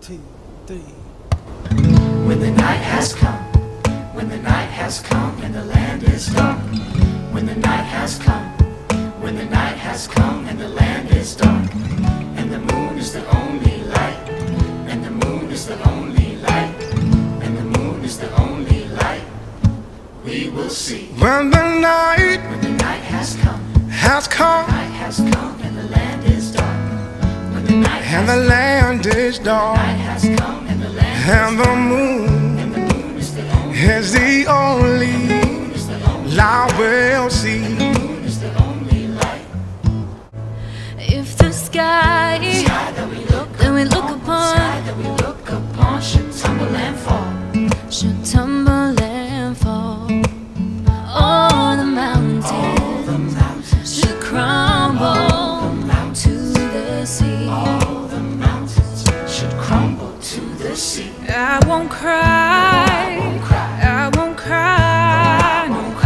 2, 3. When the night has come, when the night has come and the land is dark. When the night has come, when the night has come and the land is dark. And the moon is the only light, and the moon is the only light, and the moon is the only light we will see. When the night has come, night has come and the land is dark. When the night and the land is dark, night has come and the land and the moon is the only light we'll see. If the sky that we look upon should tumble and fall, should tumble and fall, all the mountains should crumble to the sea. all the mountains should crumble to the sea. I won't cry, I won't cry,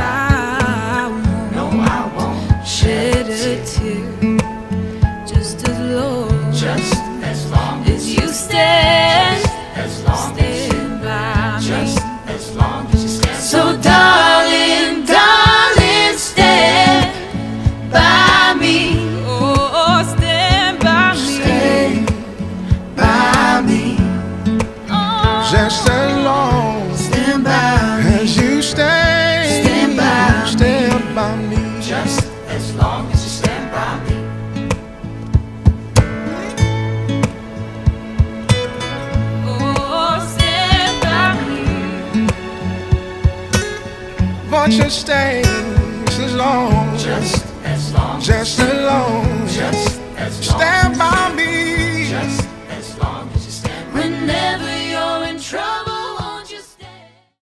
No, I won't shed a tear, just as long as you stand, as long stand by me. just as long as you stand. So darling, darling, stand by me. Oh, stand by me. Stay by me, Oh, Just as long stand by me, as you stay, Stand by stand by me. just as long as you stand by me. oh, stand by me. Won't you stay as long, Just as long just as long